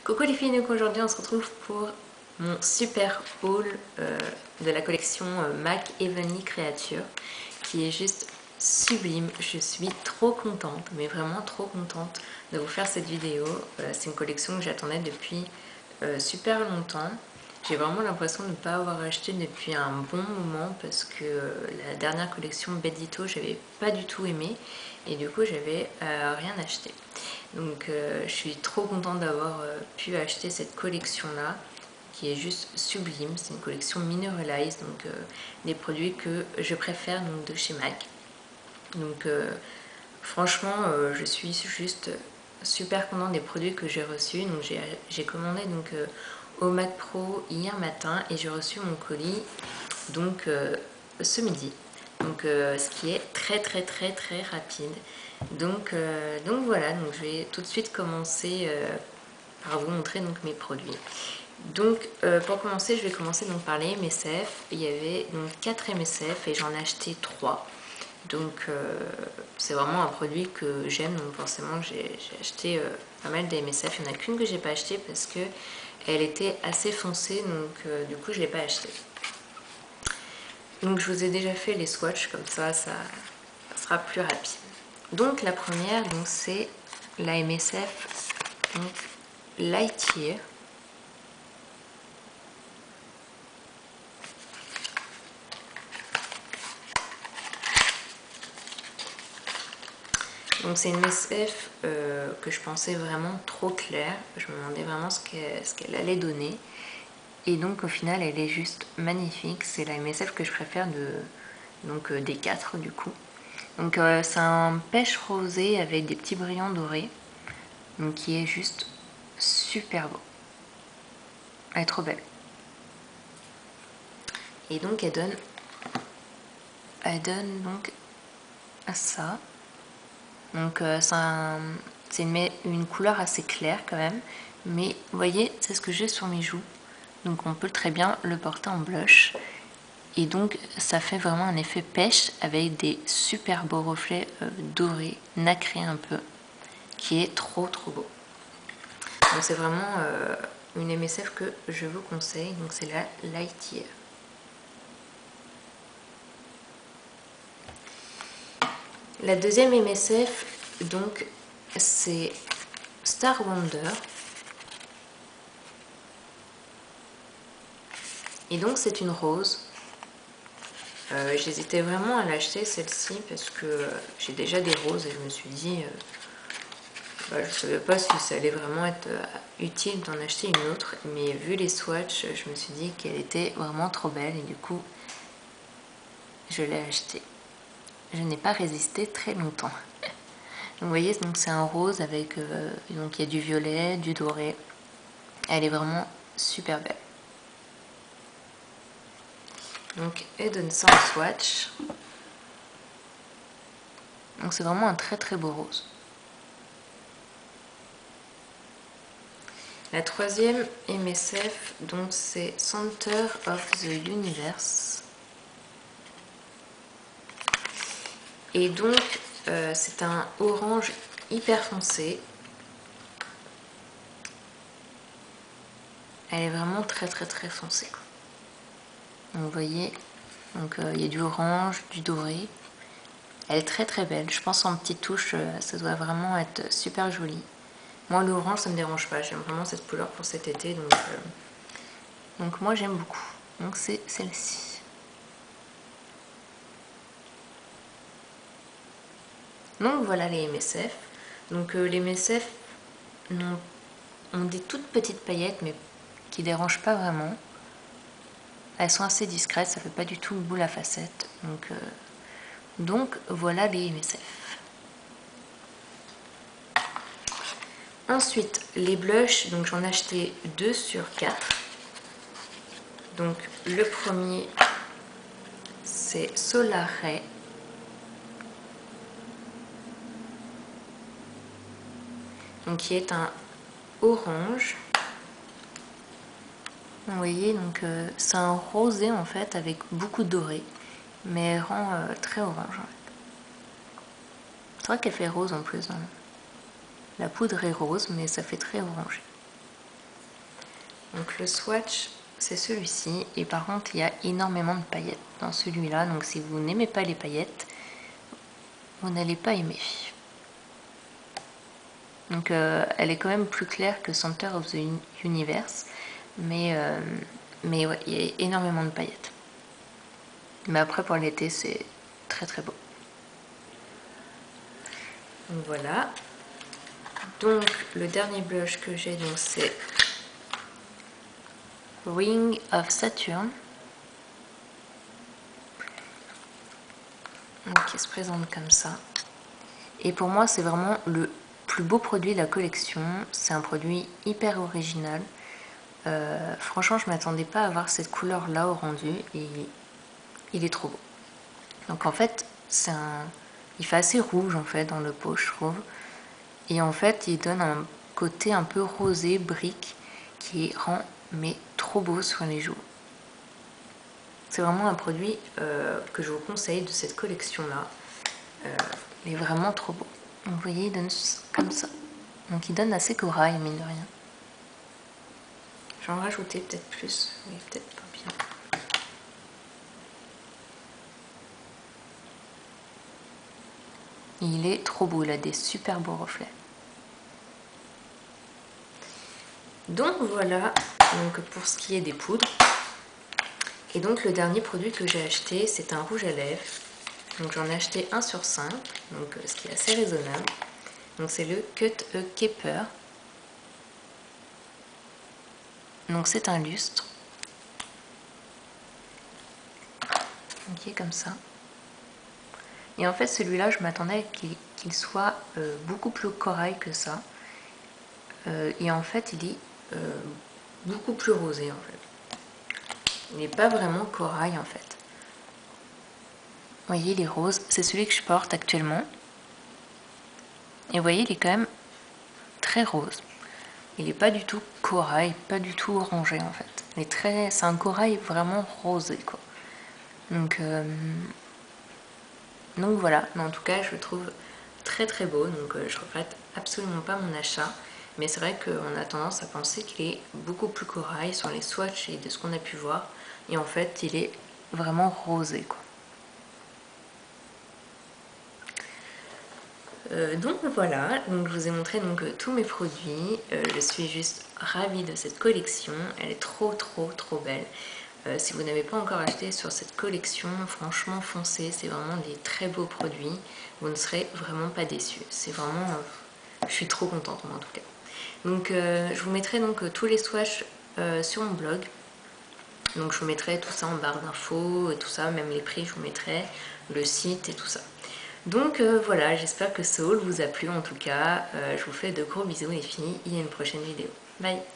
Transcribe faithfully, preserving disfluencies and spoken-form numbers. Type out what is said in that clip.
Coucou les filles, donc aujourd'hui on se retrouve pour mon super haul euh, de la collection euh, MAC Heavenly Creature qui est juste sublime. Je suis trop contente, mais vraiment trop contente de vous faire cette vidéo. Euh, c'est une collection que j'attendais depuis euh, super longtemps. J'ai vraiment l'impression de ne pas avoir acheté depuis un bon moment parce que euh, la dernière collection Bedito j'avais pas du tout aimé et du coup j'avais euh, rien acheté. Donc euh, je suis trop contente d'avoir euh, pu acheter cette collection là qui est juste sublime. C'est une collection Mineralize, donc euh, des produits que je préfère donc, de chez MAC. Donc euh, franchement euh, je suis juste super contente des produits que j'ai reçus. Donc j'ai commandé donc euh, au Mac Pro hier matin et j'ai reçu mon colis donc euh, ce midi. Donc euh, ce qui est très très très très rapide. Donc, euh, donc voilà, donc je vais tout de suite commencer euh, par vous montrer donc mes produits. Donc euh, pour commencer, je vais commencer donc par les M S F. Il y avait donc quatre M S F et j'en ai acheté trois. Donc euh, c'est vraiment un produit que j'aime, donc forcément j'ai acheté euh, pas mal des M S F. Il n'y en a qu'une que j'ai pas acheté parce que elle était assez foncée, donc euh, du coup je l'ai pas acheté. Donc je vous ai déjà fait les swatchs, comme ça, ça, ça sera plus rapide. Donc la première, donc c'est la M S F donc Lightyear. Donc c'est une M S F euh, que je pensais vraiment trop claire. Je me demandais vraiment ce qu'elle qu'elle allait donner. Et donc au final elle est juste magnifique. C'est la M S F que je préfère de, donc, euh, des quatre du coup. Donc euh, c'est un pêche rosé avec des petits brillants dorés. Donc qui est juste super beau. Elle est trop belle. Et donc elle donne, elle donne donc à ça. Donc euh, c'est une, une couleur assez claire quand même. Mais vous voyez, c'est ce que j'ai sur mes joues. Donc on peut très bien le porter en blush. Et donc ça fait vraiment un effet pêche avec des super beaux reflets euh, dorés, nacrés un peu. Qui est trop trop beau. Donc c'est vraiment euh, une M S F que je vous conseille. Donc c'est la Lightyear. La deuxième M S F, donc, c'est Star Wonder. Et donc, c'est une rose. Euh, J'hésitais vraiment à l'acheter, celle-ci, parce que euh, j'ai déjà des roses et je me suis dit, euh, bah, je ne savais pas si ça allait vraiment être euh, utile d'en acheter une autre. Mais vu les swatchs, je me suis dit qu'elle était vraiment trop belle et du coup, je l'ai achetée. Je n'ai pas résisté très longtemps. Donc vous voyez, c'est un rose avec, euh, donc il y a du violet, du doré. Elle est vraiment super belle. Donc elle donne ça en swatch. Donc c'est vraiment un très très beau rose. La troisième M S F, donc c'est Center of the Universe. Et donc euh, c'est un orange hyper foncé. Elle est vraiment très très très foncée. Donc, vous voyez, donc euh, il y a du orange, du doré. Elle est très très belle. Je pense en petite touche, euh, ça doit vraiment être super joli. Moi l'orange ça me dérange pas. J'aime vraiment cette couleur pour cet été. Donc, euh, donc moi j'aime beaucoup. Donc c'est celle-ci. Donc voilà les M S F. Donc euh, les M S F ont, ont des toutes petites paillettes mais qui ne dérangent pas vraiment. Elles sont assez discrètes, ça fait pas du tout boule à facettes. Donc, euh, donc voilà les M S F. Ensuite les blushs, donc j'en ai acheté deux sur quatre. Donc le premier c'est Solar Ray. Donc qui est un orange. Vous voyez, donc euh, c'est un rosé en fait avec beaucoup de doré, mais elle rend euh, très orange. C'est vrai qu'elle fait rose en plus. Hein. La poudre est rose, mais ça fait très orangé. Donc le swatch, c'est celui-ci, et par contre il y a énormément de paillettes dans celui-là, donc si vous n'aimez pas les paillettes, vous n'allez pas aimer. Donc euh, elle est quand même plus claire que Center of the Universe, mais, euh, mais ouais, il y a énormément de paillettes. Mais après pour l'été c'est très très beau. Donc voilà. Donc le dernier blush que j'ai, donc c'est Ring of Saturn, donc qui se présente comme ça. Et pour moi c'est vraiment le plus beau produit de la collection. C'est un produit hyper original. Euh, franchement je m'attendais pas à avoir cette couleur là au rendu et il est trop beau. Donc en fait c'est un, il fait assez rouge en fait dans le pot je trouve. Et en fait il donne un côté un peu rosé brique qui rend mais trop beau sur les joues. C'est vraiment un produit euh, que je vous conseille de cette collection là. Euh, il est vraiment trop beau. Vous voyez il donne comme ça. Donc il donne assez corail mine de rien. Je vais en rajouter peut-être plus, mais peut-être pas bien. Il est trop beau, il a des super beaux reflets. Donc voilà, donc pour ce qui est des poudres. Et donc le dernier produit que j'ai acheté, c'est un rouge à lèvres. Donc j'en ai acheté un sur cinq, donc ce qui est assez raisonnable. Donc c'est le Cut a Keeper. Donc c'est un lustre. Qui est comme ça. Et en fait celui-là je m'attendais qu'il qu'il soit euh, beaucoup plus corail que ça. Euh, et en fait il est euh, beaucoup plus rosé en fait. Il n'est pas vraiment corail en fait. Vous voyez il est rose, c'est celui que je porte actuellement. Et vous voyez il est quand même très rose. Il n'est pas du tout corail, pas du tout orangé en fait. Il est très, c'est un corail vraiment rosé quoi. Donc, euh, donc voilà, mais en tout cas je le trouve très très beau, donc euh, je regrette absolument pas mon achat. Mais c'est vrai qu'on a tendance à penser qu'il est beaucoup plus corail sur les swatchs et de ce qu'on a pu voir. Et en fait il est vraiment rosé quoi. Euh, donc voilà, donc je vous ai montré donc euh, tous mes produits. Euh, je suis juste ravie de cette collection, elle est trop trop trop belle. Euh, si vous n'avez pas encore acheté sur cette collection, franchement foncez, c'est vraiment des très beaux produits. Vous ne serez vraiment pas déçus. C'est vraiment, euh, je suis trop contente moi en tout cas. Donc euh, je vous mettrai donc euh, tous les swatchs euh, sur mon blog. Donc je vous mettrai tout ça en barre d'infos et tout ça, même les prix je vous mettrai, le site et tout ça. Donc euh, voilà, j'espère que ce haul vous a plu en tout cas. Euh, je vous fais de gros bisous les filles et à une prochaine vidéo. Bye!